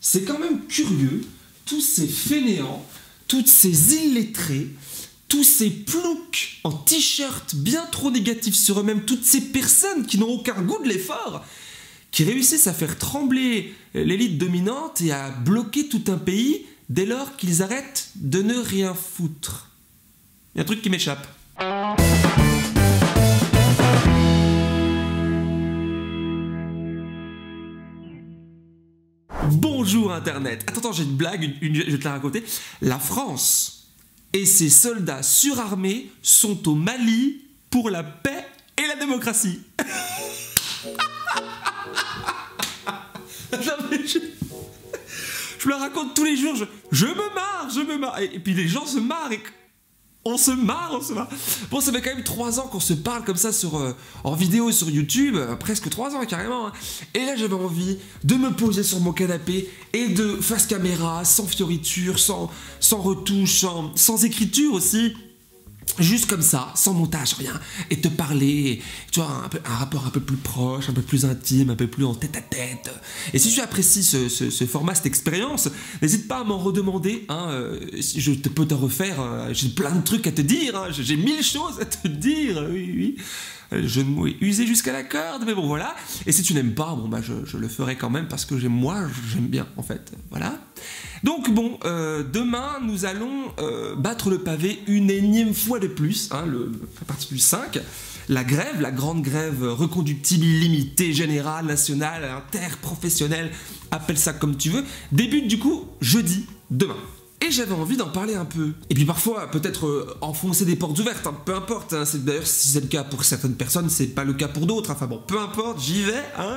C'est quand même curieux, tous ces fainéants, toutes ces illettrés, tous ces ploucs en t-shirt bien trop négatifs sur eux-mêmes, toutes ces personnes qui n'ont aucun goût de l'effort, qui réussissent à faire trembler l'élite dominante et à bloquer tout un pays dès lors qu'ils arrêtent de ne rien foutre. Il y a un truc qui m'échappe. Bonjour Internet. Attends, j'ai une blague, je vais te la raconter. La France et ses soldats surarmés sont au Mali pour la paix et la démocratie. Non, mais je me la raconte tous les jours, je me marre. Et puis les gens se marrent et on se marre. Bon, ça fait quand même 3 ans qu'on se parle comme ça en vidéo sur YouTube, presque 3 ans carrément. Hein. Et là, j'avais envie de me poser sur mon canapé et de face caméra, sans fioriture, sans retouche, sans écriture aussi. Juste comme ça, sans montage, rien, et te parler, tu vois, un rapport un peu plus proche, un peu plus intime, un peu plus en tête à tête. Et si tu apprécies ce format, cette expérience, n'hésite pas à m'en redemander, hein, je peux te refaire, j'ai plein de trucs à te dire, hein, j'ai 1000 choses à te dire, oui. Je me suis usé jusqu'à la corde, mais bon voilà. Et si tu n'aimes pas, bon bah je le ferai quand même parce que j'aime bien en fait, voilà. Donc bon, demain nous allons battre le pavé une énième fois de plus, hein, à partir du 5. La grève, la grande grève reconductible, illimitée, générale, nationale, interprofessionnelle, appelle ça comme tu veux, débute du coup jeudi, demain. Et j'avais envie d'en parler un peu. Et puis parfois, peut-être enfoncer des portes ouvertes, hein, peu importe. Hein, d'ailleurs, si c'est le cas pour certaines personnes, c'est pas le cas pour d'autres. Enfin bon, peu importe, j'y vais. Hein.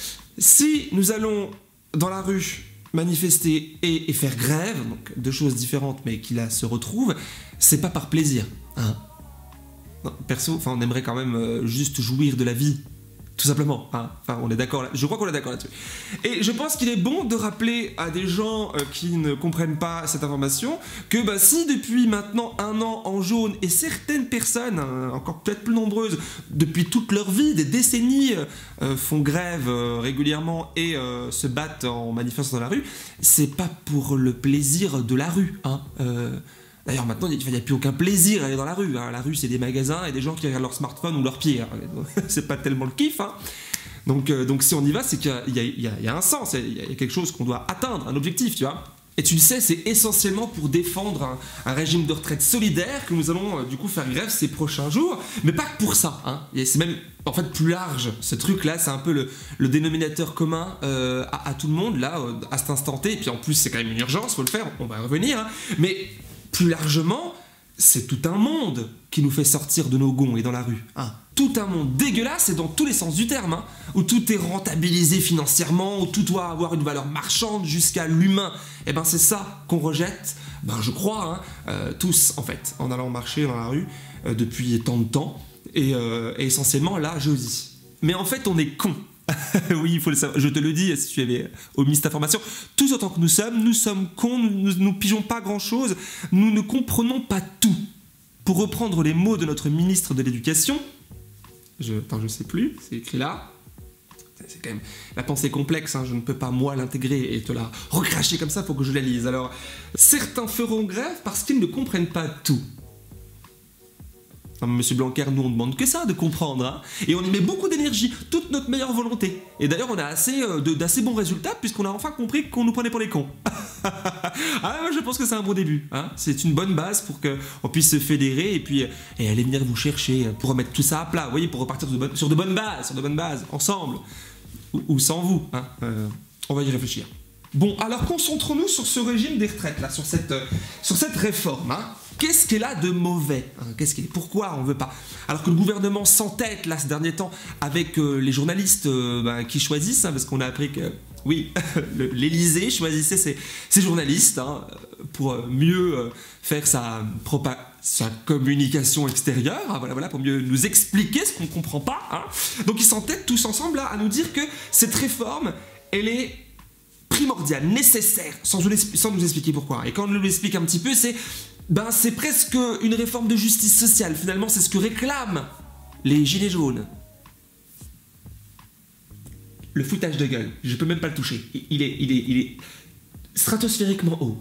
Si nous allons dans la rue manifester et faire grève, donc 2 choses différentes mais qui là se retrouvent, c'est pas par plaisir. Hein. Non, perso, on aimerait quand même juste jouir de la vie. Tout simplement, hein. Enfin, on est d'accord là. Je crois qu'on est d'accord là-dessus. Et je pense qu'il est bon de rappeler à des gens qui ne comprennent pas cette information que si depuis maintenant 1 an en jaune et certaines personnes, encore peut-être plus nombreuses, depuis toute leur vie, des décennies, font grève régulièrement et se battent en manifestant dans la rue, c'est pas pour le plaisir de la rue, hein. D'ailleurs, maintenant, il n'y a plus aucun plaisir à aller dans la rue. Hein. La rue, c'est des magasins et des gens qui regardent leur smartphone ou leur pied. Hein. C'est pas tellement le kiff. Hein. Donc, si on y va, c'est qu'il y a un sens, il y a quelque chose qu'on doit atteindre, un objectif, tu vois. Et tu le sais, c'est essentiellement pour défendre un régime de retraite solidaire que nous allons du coup faire grève ces prochains jours. Mais pas que pour ça. Hein. C'est même en fait plus large. Ce truc-là, c'est un peu le dénominateur commun à tout le monde, là, à cet instant T. Et puis en plus, c'est quand même une urgence, faut le faire, on va y revenir. Hein. Mais plus largement, c'est tout un monde qui nous fait sortir de nos gonds et dans la rue. Hein. Tout un monde dégueulasse et dans tous les sens du terme, hein, où tout est rentabilisé financièrement, où tout doit avoir une valeur marchande jusqu'à l'humain. Et c'est ça qu'on rejette, je crois, hein, tous en fait, en allant marcher dans la rue depuis tant de temps, et essentiellement là, jeudi. Mais en fait, on est cons. Oui, il faut le savoir. Je te le dis si tu avais omis cette information. Tous autant que nous sommes cons, nous ne pigeons pas grand-chose, nous ne comprenons pas tout. Pour reprendre les mots de notre ministre de l'Éducation, je sais plus, c'est écrit là. C'est quand même la pensée complexe, hein, je ne peux pas moi l'intégrer et te la recracher comme ça, faut que je la lise. Alors, certains feront grève parce qu'ils ne comprennent pas tout. Non, Monsieur Blanquer, nous on demande que ça, de comprendre, hein. Et on y met beaucoup d'énergie, toute notre meilleure volonté. Et d'ailleurs on a d'assez bons résultats puisqu'on a enfin compris qu'on nous prenait pour les cons. Moi je pense que c'est un bon début, hein. C'est une bonne base pour qu'on puisse se fédérer et aller venir vous chercher pour remettre tout ça à plat, vous voyez, pour repartir sur de bonnes bases, ensemble, ou sans vous, hein. On va y réfléchir. Bon, alors concentrons-nous sur ce régime des retraites, là, sur cette réforme, hein. Qu'est-ce qu'elle a de mauvais, hein? Pourquoi on ne veut pas? Alors que le gouvernement s'entête là ces derniers temps avec les journalistes qui choisissent, hein, parce qu'on a appris que oui, l'Élysée choisissait ses journalistes, hein, pour mieux faire sa communication extérieure, hein, voilà, pour mieux nous expliquer ce qu'on ne comprend pas. Hein. Donc ils s'entêtent tous ensemble là, à nous dire que cette réforme, elle est primordiale, nécessaire, sans nous expliquer pourquoi. Et quand on nous l'explique un petit peu, c'est presque une réforme de justice sociale. Finalement, c'est ce que réclament les gilets jaunes. Le foutage de gueule, je peux même pas le toucher. Il est stratosphériquement haut.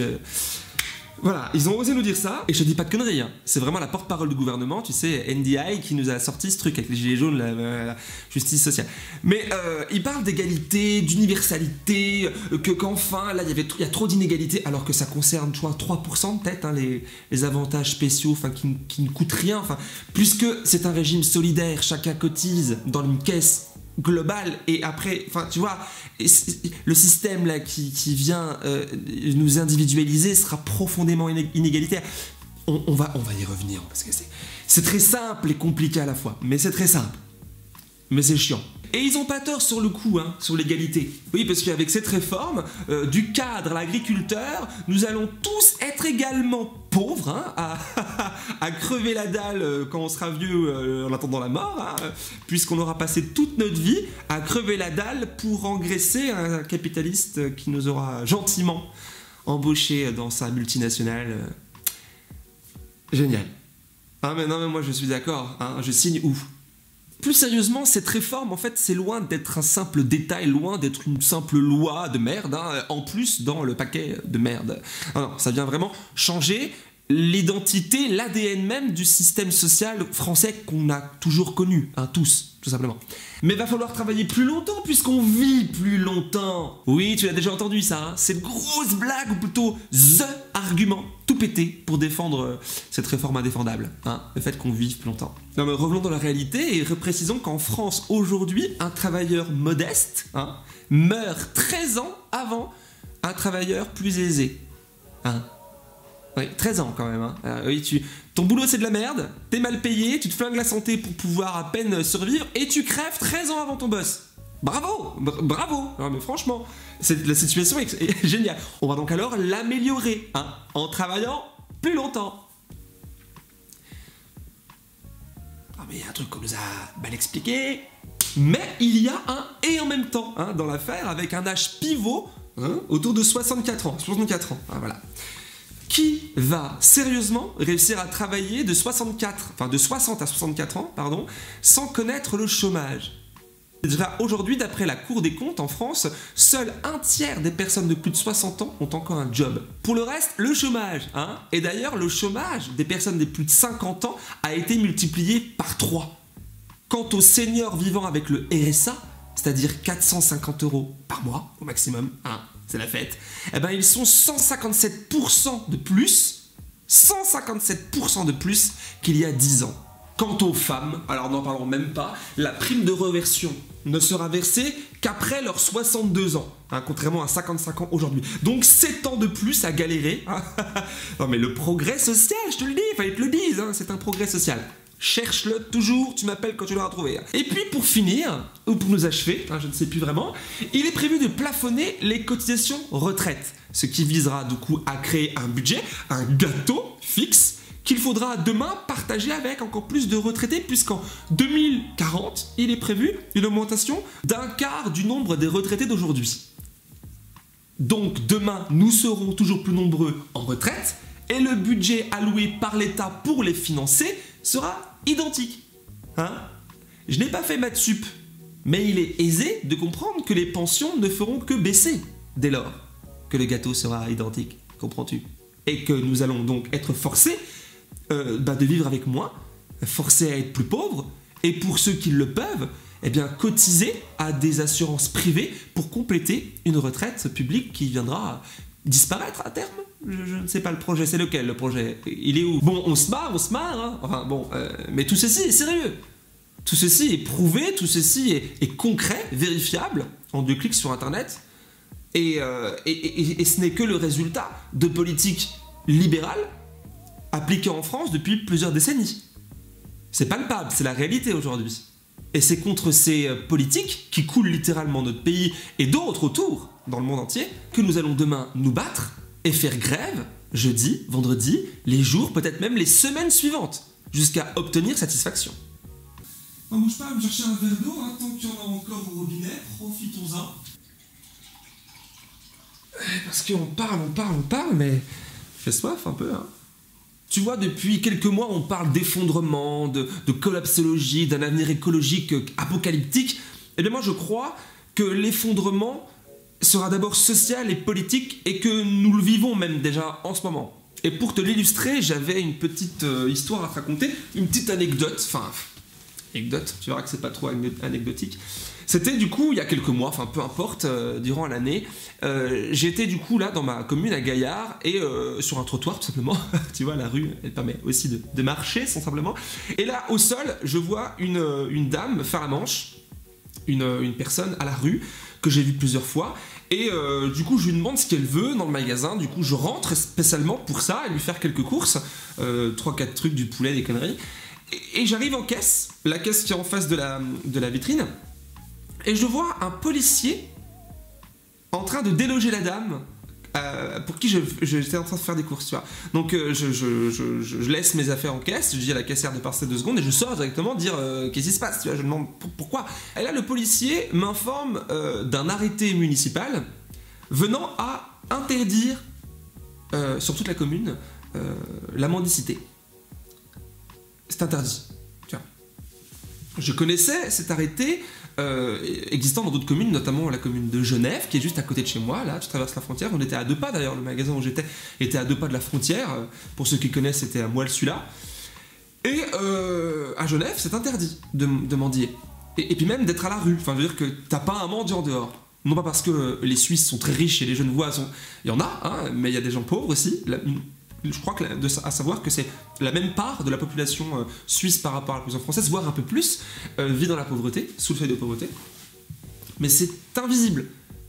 Voilà, ils ont osé nous dire ça, et je te dis pas de conneries, hein. C'est vraiment la porte-parole du gouvernement, tu sais, NDI, qui nous a sorti ce truc avec les gilets jaunes, la justice sociale. Mais ils parlent d'égalité, d'universalité, qu'enfin, là, il y a trop d'inégalités, alors que ça concerne, tu vois, 3% peut-être, hein, les avantages spéciaux, enfin, qui ne coûtent rien, enfin, puisque c'est un régime solidaire, chacun cotise dans une caisse global, et après, enfin tu vois, le système là qui vient nous individualiser sera profondément inégalitaire. On va y revenir parce que c'est très simple et compliqué à la fois, mais c'est très simple, mais c'est chiant. Et ils ont pas tort sur le coup, hein, sur l'égalité. Oui, parce qu'avec cette réforme, du cadre à l'agriculteur, nous allons tous être également pauvres, hein, à crever la dalle quand on sera vieux en attendant la mort, hein, puisqu'on aura passé toute notre vie à crever la dalle pour engraisser un capitaliste qui nous aura gentiment embauché dans sa multinationale. Génial. Ah mais non, mais moi je suis d'accord, hein, je signe ouf. Plus sérieusement, cette réforme, en fait, c'est loin d'être un simple détail, loin d'être une simple loi de merde, hein, en plus dans le paquet de merde. Non, ça vient vraiment changer l'identité, l'ADN même du système social français qu'on a toujours connu, hein, tous, tout simplement. Mais va falloir travailler plus longtemps puisqu'on vit plus longtemps. Oui, tu l'as déjà entendu ça, hein, c'est une grosse blague, ou plutôt THE argument tout pété pour défendre cette réforme indéfendable, hein, le fait qu'on vive plus longtemps. Non mais revenons dans la réalité et reprécisons qu'en France, aujourd'hui, un travailleur modeste, hein, meurt 13 ans avant un travailleur plus aisé. Hein. Oui, 13 ans quand même. Hein. Oui, ton boulot c'est de la merde, t'es mal payé, tu te flingues la santé pour pouvoir à peine survivre et tu crèves 13 ans avant ton boss. Bravo, bravo. Non, mais franchement, la situation est géniale. On va donc alors l'améliorer, hein, en travaillant plus longtemps. Ah mais il y a un truc qu'on nous a mal expliqué. Mais il y a un et en même temps, hein, dans l'affaire, avec un âge pivot, hein, autour de 64 ans. 64 ans, hein, voilà. Qui va sérieusement réussir à travailler de 60 à 64 ans, pardon, sans connaître le chômage? Déjà aujourd'hui, d'après la Cour des comptes en France, seul un tiers des personnes de plus de 60 ans ont encore un job. Pour le reste, le chômage, hein. Et d'ailleurs, le chômage des personnes de plus de 50 ans a été multiplié par 3. Quant aux seniors vivant avec le RSA, c'est-à-dire 450 € par mois au maximum, hein, c'est la fête, eh ben ils sont 157% de plus, 157% de plus qu'il y a 10 ans. Quant aux femmes, alors n'en parlons même pas, la prime de reversion ne sera versée qu'après leurs 62 ans, hein, contrairement à 55 ans aujourd'hui. Donc 7 ans de plus à galérer. Non mais le progrès social, je te le dis, il fallait que te le dise, hein, c'est un progrès social. Cherche-le toujours, tu m'appelles quand tu l'auras trouvé. Et puis pour finir, ou pour nous achever, hein, je ne sais plus vraiment, il est prévu de plafonner les cotisations retraite, ce qui visera du coup à créer un budget, un gâteau fixe, qu'il faudra demain partager avec encore plus de retraités, puisqu'en 2040, il est prévu une augmentation d'un quart du nombre des retraités d'aujourd'hui. Donc demain, nous serons toujours plus nombreux en retraite, et le budget alloué par l'État pour les financer sera identique. Hein? Je n'ai pas fait maths sup, mais il est aisé de comprendre que les pensions ne feront que baisser dès lors que le gâteau sera identique, comprends-tu? Et que nous allons donc être forcés de vivre avec moins, forcés à être plus pauvres, et pour ceux qui le peuvent, eh bien, cotiser à des assurances privées pour compléter une retraite publique qui viendra disparaître à terme. Je ne sais pas le projet, c'est lequel le projet? Il est où? Bon, on se marre, hein. Enfin bon, mais tout ceci est sérieux. Tout ceci est prouvé, tout ceci est concret, vérifiable, en 2 clics sur internet, et ce n'est que le résultat de politiques libérales appliquées en France depuis plusieurs décennies. C'est palpable, c'est la réalité aujourd'hui. Et c'est contre ces politiques qui coulent littéralement notre pays et d'autres autour, dans le monde entier, que nous allons demain nous battre et faire grève, jeudi, vendredi, les jours, peut-être même les semaines suivantes, jusqu'à obtenir satisfaction. On bouge pas à me chercher un verre d'eau, hein, tant qu'il y en a encore au robinet, profitons-en. Parce qu'on parle, mais j'ai soif un peu, hein. Tu vois, depuis quelques mois, on parle d'effondrement, de collapsologie, d'un avenir écologique apocalyptique. Eh bien moi, je crois que l'effondrement, sera d'abord social et politique et que nous le vivons même déjà en ce moment. Et pour te l'illustrer, j'avais une petite histoire à te raconter, une petite anecdote, enfin, anecdote, tu verras que c'est pas trop anecdotique. C'était du coup il y a quelques mois, enfin peu importe, durant l'année, j'étais du coup là dans ma commune à Gaillard et sur un trottoir tout simplement, tu vois la rue elle permet aussi de marcher sans simplement, et là au sol je vois une dame faire la manche, une personne à la rue que j'ai vue plusieurs fois, et du coup je lui demande ce qu'elle veut dans le magasin, du coup je rentre spécialement pour ça, et lui faire quelques courses, 3-4 trucs, du poulet, des conneries, et j'arrive en caisse, la caisse qui est en face de la vitrine, et je vois un policier en train de déloger la dame pour qui j'étais en train de faire des courses, tu vois. Donc je laisse mes affaires en caisse, je dis à la caissière de passer 2 secondes et je sors directement dire qu'est-ce qui se passe, tu vois. Je demande pourquoi. Et là le policier m'informe d'un arrêté municipal venant à interdire sur toute la commune la mendicité. C'est interdit. Tu vois. Je connaissais cet arrêté existant dans d'autres communes, notamment la commune de Genève, qui est juste à côté de chez moi, là, tu traverses la frontière, on était à 2 pas d'ailleurs, le magasin où j'étais était à 2 pas de la frontière, pour ceux qui connaissent, c'était à Moelle-Celui-là, et à Genève, c'est interdit de mendier, et puis même d'être à la rue, enfin, je veux dire que t'as pas un mendiant dehors, non pas parce que les Suisses sont très riches et les Genevois sont... Il y en a, hein, mais il y a des gens pauvres aussi, je crois que à savoir que c'est la même part de la population suisse par rapport à la population française, voire un peu plus, vit dans la pauvreté, sous le seuil de pauvreté. Mais c'est invisible.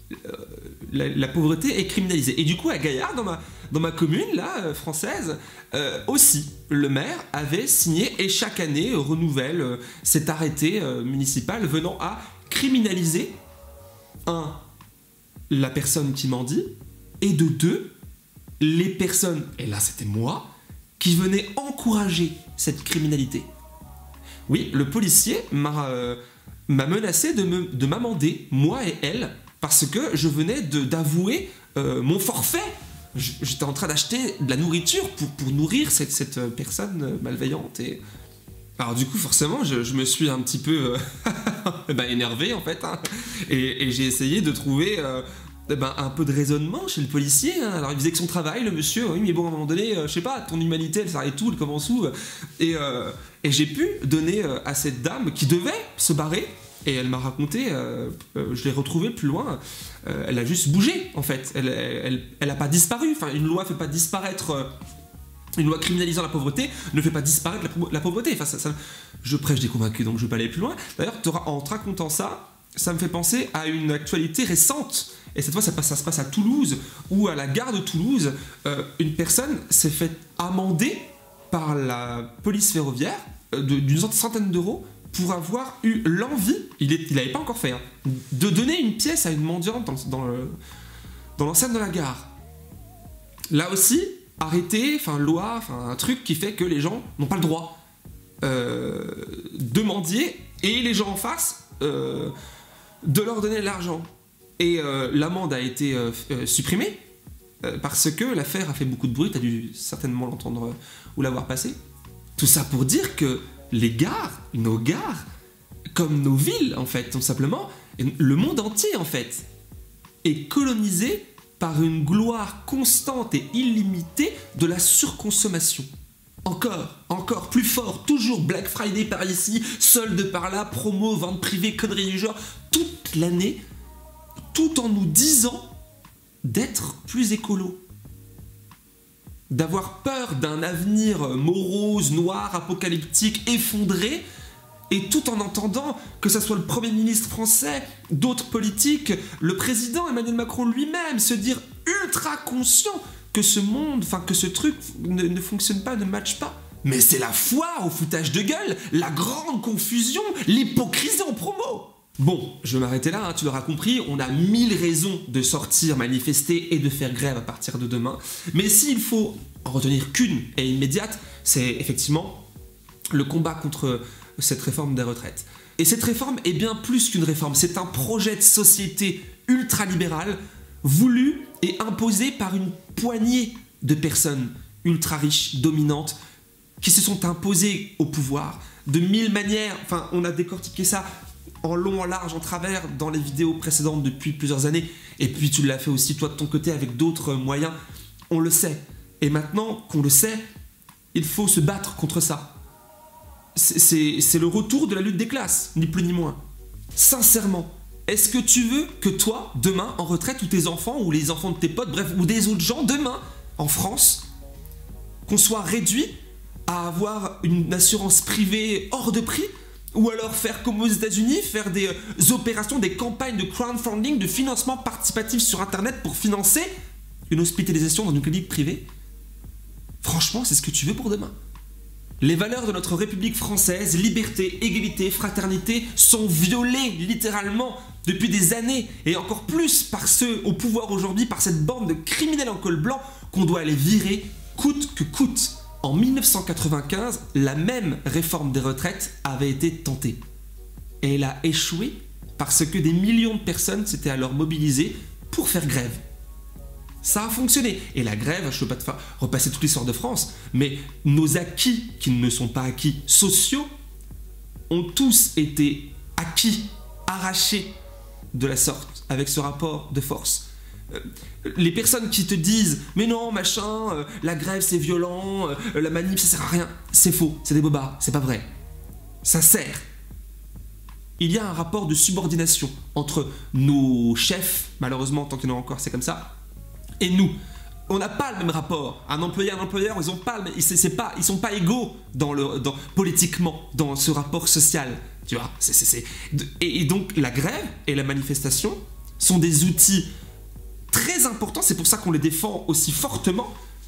La pauvreté est criminalisée. Et du coup, à Gaillard, dans ma commune là, française, aussi, le maire avait signé et chaque année renouvelle cet arrêté municipal venant à criminaliser, 1, la personne qui mendie, et de 2, les personnes, et là c'était moi, qui venaient encourager cette criminalité. Oui, le policier m'a menacé de m'amender, moi et elle, parce que je venais d'avouer mon forfait. J'étais en train d'acheter de la nourriture pour nourrir cette personne malveillante. Et... alors du coup, forcément, je me suis un petit peu énervé en fait, hein, et j'ai essayé de trouver... un peu de raisonnement chez le policier, hein. Alors il faisait que son travail, le monsieur, oui mais bon à un moment donné, je sais pas, ton humanité elle s'arrête tout, elle commence où, et j'ai pu donner à cette dame qui devait se barrer, et elle m'a raconté, je l'ai retrouvée plus loin, elle a juste bougé en fait, elle a pas disparu, enfin une loi fait pas disparaître... une loi criminalisant la pauvreté ne fait pas disparaître la pauvreté, enfin, je prêche des convaincus donc je vais pas aller plus loin. D'ailleurs en te racontant ça me fait penser à une actualité récente. Et cette fois, ça se passe à Toulouse, où à la gare de Toulouse, une personne s'est fait amender par la police ferroviaire d'une centaine d'euros pour avoir eu l'envie, il n'avait pas encore fait, hein, de donner une pièce à une mendiante dans l'enceinte de la gare. Là aussi, arrêté, enfin loi, enfin un truc qui fait que les gens n'ont pas le droit de mendier, et les gens en face de leur donner de l'argent. Et l'amende a été supprimée parce que l'affaire a fait beaucoup de bruit, tu as dû certainement l'entendre ou l'avoir passé. Tout ça pour dire que les gares, nos gares, comme nos villes en fait, tout simplement, le monde entier en fait, est colonisé par une gloire constante et illimitée de la surconsommation. Encore plus fort, toujours Black Friday par ici, solde par là, promo, vente privée, conneries du genre, toute l'année, tout en nous disant d'être plus écolo. D'avoir peur d'un avenir morose, noir, apocalyptique, effondré, et tout en entendant que ce soit le Premier ministre français, d'autres politiques, le président Emmanuel Macron lui-même, se dire ultra conscient que ce monde, enfin que ce truc ne fonctionne pas, ne matche pas. Mais c'est la foire au foutage de gueule, la grande confusion, l'hypocrisie en promo. Bon, je vais m'arrêter là, hein, tu l'auras compris, on a 1000 raisons de sortir, manifester et de faire grève à partir de demain. Mais s'il faut en retenir qu'une et immédiate, c'est effectivement le combat contre cette réforme des retraites. Et cette réforme est bien plus qu'une réforme, c'est un projet de société ultralibéral voulu et imposé par une poignée de personnes ultra riches, dominantes, qui se sont imposées au pouvoir de 1000 manières. Enfin, on a décortiqué ça en long, en large, en travers dans les vidéos précédentes depuis plusieurs années. Et puis tu l'as fait aussi toi de ton côté avec d'autres moyens. On le sait. Et maintenant qu'on le sait, il faut se battre contre ça. C'est le retour de la lutte des classes, ni plus ni moins. Sincèrement, est-ce que tu veux que toi, demain, en retraite, ou tes enfants, ou les enfants de tes potes, bref, ou des autres gens, demain, en France, qu'on soit réduit à avoir une assurance privée hors de prix, ou alors faire comme aux États-Unis, faire des opérations, des campagnes de crowdfunding, de financement participatif sur Internet pour financer une hospitalisation dans une clinique privée? Franchement, c'est ce que tu veux pour demain? Les valeurs de notre République française, liberté, égalité, fraternité, sont violées littéralement depuis des années, et encore plus par ceux au pouvoir aujourd'hui, par cette bande de criminels en col blanc qu'on doit aller virer coûte que coûte. En 1995, la même réforme des retraites avait été tentée. Et elle a échoué parce que des millions de personnes s'étaient alors mobilisées pour faire grève. Ça a fonctionné. Et la grève, je ne veux pas te faire repasser toute l'histoire de France, mais nos acquis, qui ne sont pas acquis sociaux, ont tous été acquis, arrachés de la sorte, avec ce rapport de force. Les personnes qui te disent « Mais non, machin, la grève c'est violent, la manif ça sert à rien », c'est faux, c'est des bobards, c'est pas vrai. Ça sert. Il y a un rapport de subordination entre nos chefs, malheureusement tant qu'il y en a encore c'est comme ça, et nous. On n'a pas le même rapport. Un employeur, ils ont pas, ils sont pas égaux politiquement dans ce rapport social. Tu vois, et donc la grève et la manifestation sont des outils très importants, c'est pour ça qu'on les défend aussi fortement,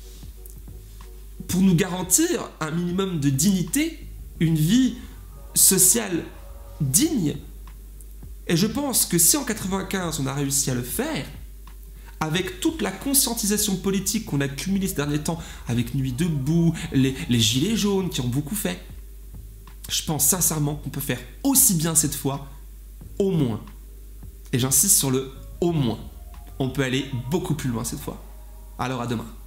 pour nous garantir un minimum de dignité, une vie sociale digne. Et je pense que si en 95 on a réussi à le faire, avec toute la conscientisation politique qu'on a cumulée ces derniers temps, avec Nuit debout, les gilets jaunes qui ont beaucoup fait, je pense sincèrement qu'on peut faire aussi bien cette fois, au moins. Et j'insiste sur le au moins. On peut aller beaucoup plus loin cette fois. Alors à demain.